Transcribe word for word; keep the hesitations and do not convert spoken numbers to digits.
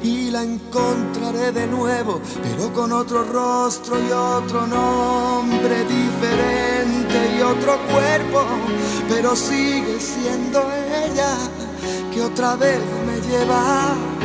y la encontraré de nuevo, pero con otro rostro y otro nombre diferente y otro cuerpo, pero sigue siendo ella que otra vez me lleva